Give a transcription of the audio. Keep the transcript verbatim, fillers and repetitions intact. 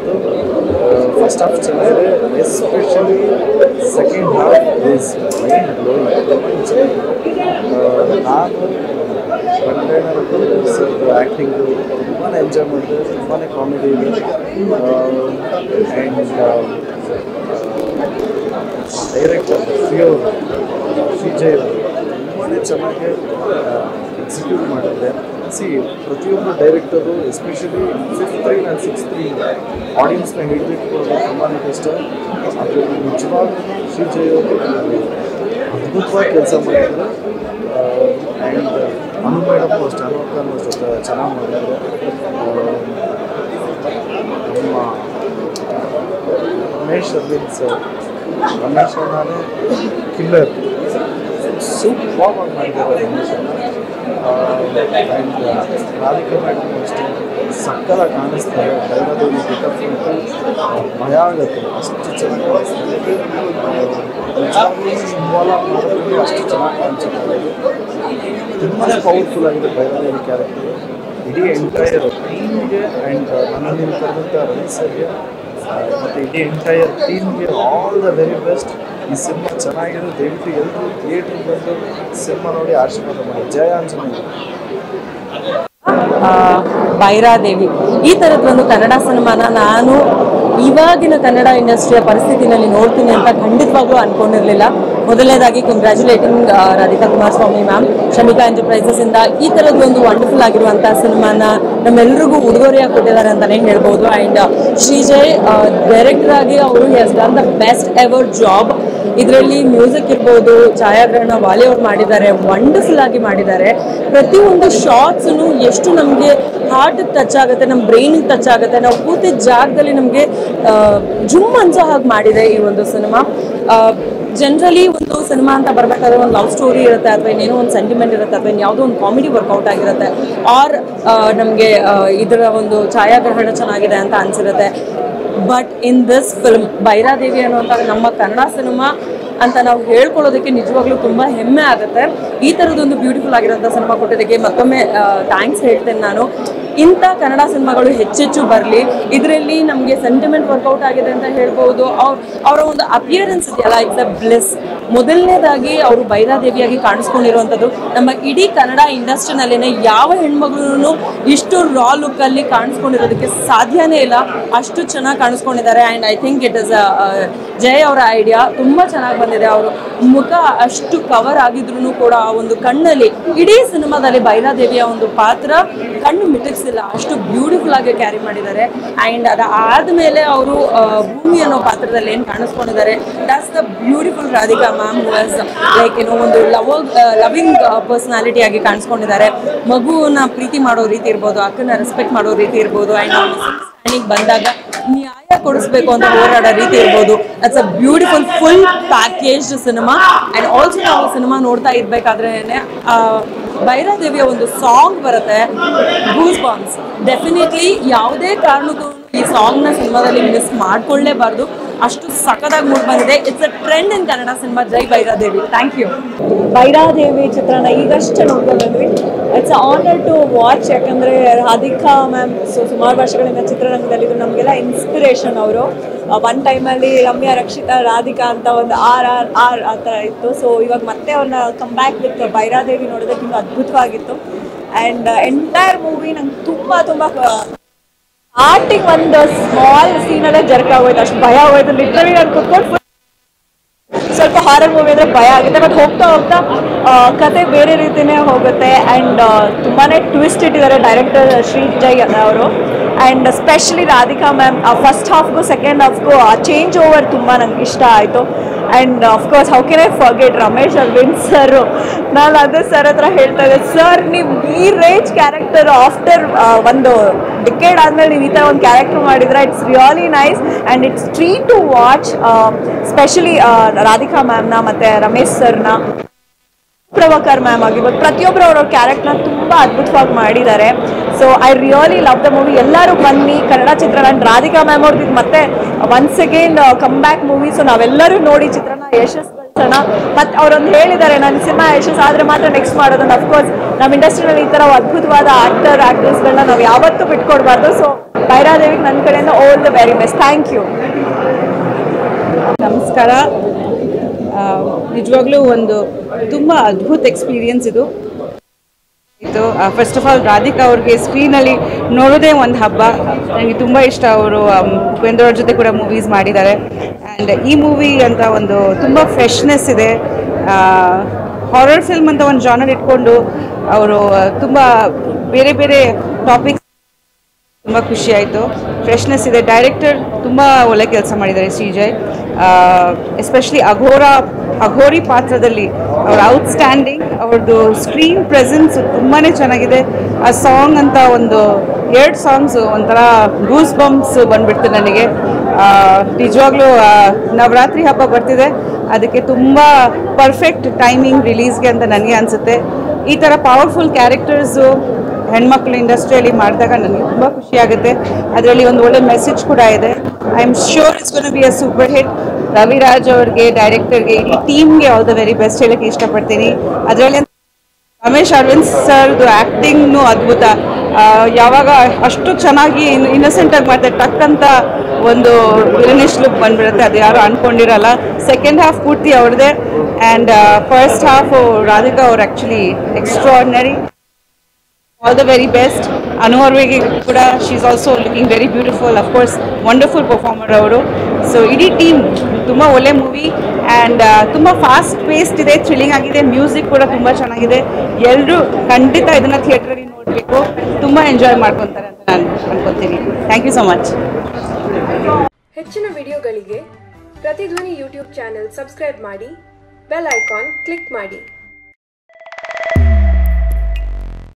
ಚೆನ್ನಾಗಿತ್ತು. First half ಚೆನ್ನಾಗಿದೆ, especially second half is mind blowing. ನಾನು ರಂಗಾಯಣ ಆ್ಯಕ್ಟಿಂಗು ತುಂಬಾ ಎಂಜಾಯ್ ಮಾಡಿದೆ, ತುಂಬಾ ಕಾಮಿಡಿ ಇದೆ. ಆ್ಯಂಡ್ ಡೈರೆಕ್ಟರ್ ಪ್ಯೂರ್ ವಿಜಯ್ ತುಂಬಾ ಚೆನ್ನಾಗಿ ಎಕ್ಸಿಕ್ಯೂಟ್ ಮಾಡಿದೆ. ಸಿ ಪ್ರತಿಯೊಬ್ಬರು director especially fifth three and six three ಆಡಿಯನ್ಸ್ನ ಹಿಡಿದಿಟ್ಕೊಳ್ಳೋದು ತುಂಬಾ ಕಷ್ಟ. ಅದು ನಿಜವಾಗ್ಲೂ ವಿಜಯ್ ಅವರು ಅದ್ಭುತವಾಗಿ ಕೆಲಸ ಮಾಡಿದ್ರು. ಆ್ಯಂಡ್ ಅನು ಮೇಡಮ್ ಅಷ್ಟೇ, ಅನು ಖಾನ್ ಅಷ್ಟೇ ಚೆನ್ನಾಗಿ ಮಾಡಿದ್ರು. ನಮ್ಮ ರಮೇಶ್ ಅರವಿಂದ್ ಸರ್, ರಮೇಶ್ ಅಣ್ಣನೇ ಕಿಲ್ಲರ್, ಸೂಪರ್ ಆಗಿ ಮಾಡಿದ್ದಾರೆ ರಮೇಶ್ ಅಣ್ಣ. ಆ್ಯಂಡ್ ರಾಧಿಕಾ ಮೇಡಮ್ ಅಷ್ಟೇ ಸಕ್ಕತ್ತಾಗಿ ಕಾಣಿಸ್ತಾರೆ. ಭೈರಾದೇವಿ ಗೆಟಪ್ ಭಯ ಆಗುತ್ತೆ, ಅಷ್ಟು ಚೆನ್ನಾಗಿ ಕಾಣಿಸ್ತಾರೆ. ಇನ್ವಾಲ್ವ್ ಮಾಡೋದ್ರಲ್ಲಿ ಅಷ್ಟು ಚೆನ್ನಾಗಿ ಕಾಣಿಸುತ್ತೆ. ತುಂಬಾ ಪವರ್ಫುಲ್ ಆಗಿದೆ ಭೈರಾದೇವಿ ಕ್ಯಾರೆಕ್ಟರ್. ಇಡೀ ಎಂಟೈರ್ ಟೀಮ್ಗೆ ಆ್ಯಂಡ್ ನನ್ನಲ್ಲಿ ಕರೆದಂಥ ರಮೇಶ್ ಸರ್ಗೆ ಮತ್ತು ಇಡೀ ಎಂಟೈರ್ ಟೀಮ್ಗೆ ಆಲ್ ದ ವೆರಿ ಬೆಸ್ಟ್. ಈ ಸಿನಿಮಾ ಚೆನ್ನಾಗಿರೋ, ದಯವಿಟ್ಟು ಎಲ್ಲರೂ ಥಿಯೇಟ್ರಿಗೆ ಬಂದು ಸಿನಿಮಾ ನೋಡಿ ಆಶೀರ್ವಾದ ಮಾಡಿ. ಜಯ ಆಂಜನೇಯ. ಭೈರಾದೇವಿ ಈ ಥರದ್ದು ಒಂದು ಕನ್ನಡ ಸಿನಿಮಾನ ನಾನು ಇವಾಗಿನ ಕನ್ನಡ ಇಂಡಸ್ಟ್ರಿಯ ಪರಿಸ್ಥಿತಿನಲ್ಲಿ ನೋಡ್ತೀನಿ ಅಂತ ಖಂಡಿತವಾಗ್ಲೂ ಅಂದ್ಕೊಂಡಿರಲಿಲ್ಲ. ಮೊದಲನೇದಾಗಿ congratulating Radhika Kumaraswamy ma'am, Shamika enterprises ಇಂದ ಈ ಥರದ್ದು ಒಂದು ವಂಡರ್ಫುಲ್ ಆಗಿರುವಂಥ ಸಿನಿಮಾನ ನಮ್ಮೆಲ್ಲರಿಗೂ ಉಡುಗೊರೆಯಾಗಿ ಕೊಟ್ಟಿದ್ದಾರೆ ಅಂತಲೇ ಹೇಳ್ಬೋದು. ಆ್ಯಂಡ್ ಶ್ರೀಜಯ್ ಡೈರೆಕ್ಟರ್ ಆಗಿ ಅವರು has done the best ever job. ಇದರಲ್ಲಿ ಮ್ಯೂಸಿಕ್ ಇರ್ಬೋದು, ಛಾಯಾಗ್ರಹಣ ವಾಲಿ ಅವ್ರು ಮಾಡಿದ್ದಾರೆ, ವಂಡರ್ಫುಲ್ ಆಗಿ ಮಾಡಿದ್ದಾರೆ. ಪ್ರತಿಯೊಂದು ಶಾರ್ಟ್ಸನ್ನು ಎಷ್ಟು ನಮಗೆ ಹಾರ್ಟಿಗೆ ಟಚ್ ಆಗುತ್ತೆ, ನಮ್ಮ ಬ್ರೈನಿಗೆ ಟಚ್ ಆಗುತ್ತೆ, ನಾವು ಕೂತಿದ್ದ ಜಾಗದಲ್ಲಿ ನಮಗೆ ಜುಮ್ ಅನ್ಸೋ ಹಾಗೆ ಮಾಡಿದೆ ಈ ಒಂದು ಸಿನಿಮಾ. ಜನರಲಿ ಒಂದು ಸಿನಿಮಾ ಅಂತ ಬರಬೇಕಾದ್ರೆ ಒಂದು ಲವ್ ಸ್ಟೋರಿ ಇರುತ್ತೆ, ಅಥವಾ ಇನ್ನೇನೋ ಒಂದು ಸೆಂಟಿಮೆಂಟ್ ಇರುತ್ತೆ, ಅಥವಾ ಯಾವುದೋ ಒಂದು ಕಾಮಿಡಿ ವರ್ಕೌಟ್ ಆಗಿರುತ್ತೆ, ಆರ್ ನಮಗೆ ಇದರ ಒಂದು ಛಾಯಾಗ್ರಹಣ ಚೆನ್ನಾಗಿದೆ ಅಂತ ಅನಿಸಿರುತ್ತೆ. But in this film Bhairadevi ಅನ್ನುವಂಥ ನಮ್ಮ ಕನ್ನಡ ಸಿನಿಮಾ ಅಂತ ನಾವು ಹೇಳ್ಕೊಳ್ಳೋದಕ್ಕೆ ನಿಜವಾಗ್ಲೂ ತುಂಬ ಹೆಮ್ಮೆ ಆಗುತ್ತೆ. ಈ ಥರದೊಂದು ಬ್ಯೂಟಿಫುಲ್ ಆಗಿರೋಂಥ ಸಿನಿಮಾ ಕೊಟ್ಟಿದ್ದಕ್ಕೆ ಮತ್ತೊಮ್ಮೆ ಥ್ಯಾಂಕ್ಸ್ ಹೇಳ್ತೇನೆ ನಾನು. ಇಂಥ ಕನ್ನಡ ಸಿನಿಮಾಗಳು ಹೆಚ್ಚೆಚ್ಚು ಬರಲಿ. ಇದರಲ್ಲಿ ನಮಗೆ ಸೆಂಟಿಮೆಂಟ್ ವರ್ಕೌಟ್ ಆಗಿದೆ ಅಂತ ಹೇಳ್ಬೋದು. ಅವ್ರ ಅವರ ಒಂದು ಅಪಿಯರೆನ್ಸ್ ಇದೆಯಲ್ಲ, ಇಟ್ಸ್ ಅ ಬ್ಲೆಸ್. ಮೊದಲನೇದಾಗಿ ಅವರು ಭೈರಾದೇವಿಯಾಗಿ ಕಾಣಿಸ್ಕೊಂಡಿರುವಂಥದ್ದು ನಮ್ಮ ಇಡೀ ಕನ್ನಡ ಇಂಡಸ್ಟ್ರಿನಲ್ಲೇ ಯಾವ ಹೆಣ್ಮಗಳು ಇಷ್ಟು ರಾ ಲುಕ್ಕಲ್ಲಿ ಕಾಣಿಸ್ಕೊಂಡಿರೋದಕ್ಕೆ ಸಾಧ್ಯನೇ ಇಲ್ಲ. ಅಷ್ಟು ಚೆನ್ನಾಗಿ ಕಾಣಿಸ್ಕೊಂಡಿದ್ದಾರೆ. And I think it is Jay ಅವರ ಐಡಿಯಾ ತುಂಬ ಚೆನ್ನಾಗಿ ಬಂದಿದೆ. ಅವರು ಮುಖ ಅಷ್ಟು ಕವರ್ ಆಗಿದ್ರು ಕೂಡ ಆ ಒಂದು ಕಣ್ಣಲ್ಲಿ ಇಡೀ ಸಿನಿಮಾದಲ್ಲಿ ಭೈರಾದೇವಿಯ ಒಂದು ಪಾತ್ರ ಕಣ್ಣು ಮಿಟಕ್ಸಿಲ್ಲ, ಅಷ್ಟು ಬ್ಯೂಟಿಫುಲ್ ಆಗಿ ಕ್ಯಾರಿ ಮಾಡಿದ್ದಾರೆ. ಆ್ಯಂಡ್ ಅದಾದಮೇಲೆ ಅವರು ಭೂಮಿ ಅನ್ನೋ ಪಾತ್ರದಲ್ಲಿ ಏನು ಕಾಣಿಸ್ಕೊಂಡಿದ್ದಾರೆ, that's the beautiful Radhika ma'am who has like ಏನೋ ಒಂದು ಲವ್ ಲವಿಂಗ್ ಪರ್ಸನಾಲಿಟಿ ಆಗಿ ಕಾಣಿಸ್ಕೊಂಡಿದ್ದಾರೆ. ಮಗುವನ್ನ ಪ್ರೀತಿ ಮಾಡೋ ರೀತಿ ಇರ್ಬೋದು, ಅಕ್ಕನ ರೆಸ್ಪೆಕ್ಟ್ ಮಾಡೋ ರೀತಿ ಇರ್ಬೋದು, ಆ್ಯಂಡ್ ಬಂದಾಗ ನ್ಯಾಯ ಕೊಡಿಸ್ಬೇಕು ಅಂತ ಹೋರಾಡೋ ರೀತಿ ಇರ್ಬೋದು. That's a beautiful full packaged cinema. And also ನಾವು ಸಿನಿಮಾ ನೋಡ್ತಾ ಇರಬೇಕಾದ್ರೆ ಭೈರಾದೇವಿಯ ಒಂದು ಸಾಂಗ್ ಬರುತ್ತೆ, ಗೂಸ್ ಬಾಂಬ್ಸ್. ಡೆಫಿನೆಟ್ಲಿ ಯಾವುದೇ ಕಾರಣಕ್ಕೂ ಈ ಸಾಂಗ್ನ ಸಿನಿಮಾದಲ್ಲಿ ಮಿಸ್ ಮಾಡ್ಕೊಳ್ಳೇಬಾರ್ದು, ಅಷ್ಟು ಸಖತ್ತಾಗಿ ಮೂಡ್ ಬಂದಿದೆ. It's a trend in Kannada cinema. ಜೈ ಭೈರಾದೇವಿ. Thank you. ಭೈರಾದೇವಿ ಚಿತ್ರನ ಈಗಷ್ಟೇ ನೋಡ್ಕೊಂಡ್ವಿ. It's honour to watch. ಯಾಕಂದರೆ ರಾಧಿಕಾ ಮ್ಯಾಮ್ ಸೊ ಸುಮಾರು ವರ್ಷಗಳಿಂದ ಚಿತ್ರರಂಗದಲ್ಲಿ ಇದು ನಮಗೆಲ್ಲ ಇನ್ಸ್ಪಿರೇಷನ್. ಅವರು ಒನ್ ಟೈಮಲ್ಲಿ ರಮ್ಯಾ ರಕ್ಷಿತಾ ರಾಧಿಕಾ ಅಂತ ಒಂದು ಆರ್ ಆರ್ ಆರ್ ಆ ಥರ ಇತ್ತು. ಸೊ ಇವಾಗ ಮತ್ತೆ ಅವ್ರನ್ನ ಕಮ್ ಬ್ಯಾಕ್ ವಿತ್ ಭೈರಾದೇವಿ ನೋಡೋದಕ್ಕೆ ಇನ್ನೂ ಅದ್ಭುತವಾಗಿತ್ತು. ಆ್ಯಂಡ್ ಎಂಟೈರ್ ಮೂವಿ ನಂಗೆ ತುಂಬ ತುಂಬ ಆರ್ಟಿಗೆ ಒಂದು ಸ್ಮಾಲ್ ಸೀನಲ್ಲೇ ಜರ್ಕ್ ಆಗೋಯ್ತು, ಅಷ್ಟು ಭಯ ಆಗೋಯ್ತು. ಲಿಟ್ರಲಿ ನಾನು ಕುತ್ಕೊಂಡು ಸ್ವಲ್ಪ ಹಾರರ್ ಮೂವಿ ಅಂದರೆ ಭಯ ಆಗುತ್ತೆ. ಬಟ್ ಹೋಗ್ತಾ ಹೋಗ್ತಾ ಕತೆ ಬೇರೆ ರೀತಿಯೇ ಹೋಗುತ್ತೆ. ಆ್ಯಂಡ್ ತುಂಬಾ ಟ್ವಿಸ್ಟ್ ಇಟ್ಟಿದ್ದಾರೆ ಡೈರೆಕ್ಟರ್ ಶ್ರೀಜಯ್ ಅವರು. And specially Radhika ma'am first ಹಾಫ್ಗೂ ಸೆಕೆಂಡ್ ಹಾಫ್ಗೂ ಆ ಚೇಂಜ್ ಓವರ್ ತುಂಬ ನಂಗೆ ಇಷ್ಟ ಆಯಿತು. And of course how can I forget Ramesh Aravind sir. ನಾನು ಅದೇ ಸರ್ ಹತ್ರ ಹೇಳ್ತಾ ಇದ್ದೆ, ಸರ್ ನೀವು ಈ ರೇಂಜ್ ಕ್ಯಾರೆಕ್ಟರ್ ಆಫ್ಟರ್ ಒಂದು ಡಿಕೇಡ್ ಆದಮೇಲೆ ನೀವು ಈ ಥರ ಒಂದು ಕ್ಯಾರೆಕ್ಟರ್ ಮಾಡಿದ್ರೆ it's really nice and it's treat to watch. Specially Radhika ಮ್ಯಾಮ್ನ ಮತ್ತು ರಮೇಶ್ ಸರ್ನ, ಪ್ರಭಾಕರ್ ಮ್ಯಾಮ್ ಆಗಿರ್ಬೋದು, ಪ್ರತಿಯೊಬ್ಬರು ಅವ್ರವ್ರ ಕ್ಯಾರೆಕ್ಟರ್ನ ತುಂಬ ಅದ್ಭುತವಾಗಿ ಮಾಡಿದ್ದಾರೆ. So I really love the movie. ಎಲ್ಲರೂ ಬನ್ನಿ ಕನ್ನಡ ಚಿತ್ರನ. ರಾಧಿಕಾ ಮ್ಯಾಮ್ ಅವ್ರದ್ದು ಮತ್ತೆ once again come back movie. So ನಾವೆಲ್ಲರೂ ನೋಡಿ ಚಿತ್ರನ ಯಶಸ್ಸುಗಳನ್ನ. ಮತ್ತು ಅವರೊಂದು ಹೇಳಿದ್ದಾರೆ, ನಾನು ಸಿನಿಮಾ ಯಶಸ್ಸು ಆದರೆ ಮಾತ್ರ ನೆಕ್ಸ್ಟ್ ಮಾಡೋದನ್ನು. ಅಫ್ಕೋರ್ಸ್ ನಮ್ಮ ಇಂಡಸ್ಟ್ರಿನಲ್ಲಿ ಈ ಥರ ಅದ್ಭುತವಾದ ಆಕ್ಟರ್ ಆಕ್ಟ್ರೆಸ್ಗಳನ್ನ ನಾವು ಯಾವತ್ತೂ ಬಿಟ್ಕೊಡ್ಬಾರ್ದು. ಸೊ ಭೈರಾದೇವಿಗೆ ನನ್ನ ಕಡೆಯಿಂದ all the very best. Thank you. ನಮಸ್ಕಾರ. ನಿಜವಾಗ್ಲೂ ಒಂದು ತುಂಬ ಅದ್ಭುತ ಎಕ್ಸ್ಪೀರಿಯನ್ಸ್ ಇದು ಇದು ಫಸ್ಟ್ ಆಫ್ ಆಲ್ ರಾಧಿಕಾ ಅವ್ರಿಗೆ ಸ್ಕ್ರೀನಲ್ಲಿ ನೋಡೋದೇ ಒಂದು ಹಬ್ಬ. ನನಗೆ ತುಂಬ ಇಷ್ಟ. ಅವರು ಉಪೇಂದ್ರ ಅವ್ರ ಜೊತೆ ಕೂಡ ಮೂವೀಸ್ ಮಾಡಿದ್ದಾರೆ. ಆ್ಯಂಡ್ ಈ ಮೂವಿ ಅಂತ ಒಂದು ತುಂಬ ಫ್ರೆಶ್ನೆಸ್ ಇದೆ. ಹಾರರ್ ಫಿಲ್ಮ್ ಅಂತ ಒಂದು ಜಾನರ್ ಇಟ್ಕೊಂಡು ಅವರು ತುಂಬ ಬೇರೆ ಬೇರೆ ಟಾಪಿಕ್ಸ್ ತುಂಬ ಖುಷಿ ಆಯಿತು. ಫ್ರೆಶ್ನೆಸ್ ಇದೆ. ಡೈರೆಕ್ಟರ್ ತುಂಬ ಒಳ್ಳೆ ಕೆಲಸ ಮಾಡಿದ್ದಾರೆ ಶ್ರೀಜಯ್. ಎಸ್ಪೆಷಲಿ ಅಘೋರ ಅಘೋರಿ ಪಾತ್ರದಲ್ಲಿ ಅವ್ರ ಔಟ್ಸ್ಟ್ಯಾಂಡಿಂಗ್. ಅವ್ರದ್ದು ಸ್ಕ್ರೀನ್ ಪ್ರೆಸೆನ್ಸ್ ತುಂಬಾ ಚೆನ್ನಾಗಿದೆ. ಆ ಸಾಂಗ್ ಅಂತ ಒಂದು ಎರಡು ಸಾಂಗ್ಸು ಒಂಥರ ಗೂಸ್ ಬಂಪ್ಸ್ ಬಂದ್ಬಿಡ್ತು ನನಗೆ. ನಿಜವಾಗ್ಲೂ ನವರಾತ್ರಿ ಹಬ್ಬ ಬರ್ತಿದೆ, ಅದಕ್ಕೆ ತುಂಬ ಪರ್ಫೆಕ್ಟ್ ಟೈಮಿಂಗ್ ರಿಲೀಸ್ಗೆ ಅಂತ ನನಗೆ ಅನಿಸುತ್ತೆ. ಈ ಥರ ಪವರ್ಫುಲ್ ಕ್ಯಾರೆಕ್ಟರ್ಸು ಹೆಣ್ಮಕ್ಳು ಇಂಡಸ್ಟ್ರಿಯಲ್ಲಿ ಮಾಡಿದಾಗ ನನಗೆ ತುಂಬ ಖುಷಿ ಆಗುತ್ತೆ. ಅದರಲ್ಲಿ ಒಂದು ಒಳ್ಳೆ ಮೆಸೇಜ್ ಕೂಡ ಇದೆ. I am sure it's gonna be a super hit. Raviraj ಅವ್ರಿಗೆ, ಡೈರೆಕ್ಟರ್ಗೆ, ಈ ಟೀಮ್ಗೆ ಆಲ್ ದ ವೆರಿ ಬೆಸ್ಟ್ ಹೇಳಕ್ಕೆ ಇಷ್ಟಪಡ್ತೀನಿ. ಅದರಲ್ಲಿ ರಮೇಶ್ ಅರವಿಂದ್ ಸರ್ದು ಆ್ಯಕ್ಟಿಂಗ್ನು ಅದ್ಭುತ. ಯಾವಾಗ ಅಷ್ಟು ಚೆನ್ನಾಗಿ ಇನ್ನಸೆಂಟಾಗಿ ಮಾಡ್ತಾರೆ, ಟಕ್ ಅಂತ ಒಂದು ವಿಲನಿಶ್ ಲುಕ್ ಬಂದ್ಬಿಡುತ್ತೆ. ಅದು ಯಾರು ಅಂದ್ಕೊಂಡಿರಲ್ಲ. ಸೆಕೆಂಡ್ ಹಾಫ್ ಪೂರ್ತಿ ಅವ್ರದ್ದೇ. ಆ್ಯಂಡ್ ಫಸ್ಟ್ ಹಾಫು ರಾಧಿಕಾ ಅವ್ರು actually extraordinary. All the very best. Anu ಅವ್ರಿಗೆ ಕೂಡ she is also looking very beautiful. Of course wonderful performer ಅವರು. ಸೊ ಇಡೀ ಟೀಮ್ ತುಂಬ ಒಳ್ಳೆ ಮೂವಿ. ಆ್ಯಂಡ್ ತುಂಬ ಫಾಸ್ಟ್ ಪೇಸ್ಡ್ ಇದೆ, ಥ್ರಿಲ್ಲಿಂಗ್ ಆಗಿದೆ. ಮ್ಯೂಸಿಕ್ ಕೂಡ ತುಂಬ ಚೆನ್ನಾಗಿದೆ. ಎಲ್ಲರೂ ಖಂಡಿತ ಇದನ್ನು ಥಿಯೇಟ್ರಲ್ಲಿ ನೋಡಬೇಕು, ತುಂಬ ಎಂಜಾಯ್ ಮಾಡ್ಕೊತಾರೆ ಅಂತ ನಾನು ಅನ್ಕೊತೀನಿ. Thank you so much. ಹೆಚ್ಚಿನ ವಿಡಿಯೋಗಳಿಗೆ ಪ್ರತಿಧ್ವನಿ ಯೂಟ್ಯೂಬ್ ಚಾನೆಲ್ ಸಬ್ಸ್ಕ್ರೈಬ್ ಮಾಡಿ, ಬೆಲ್ ಐಕಾನ್ ಕ್ಲಿಕ್ ಮಾಡಿ.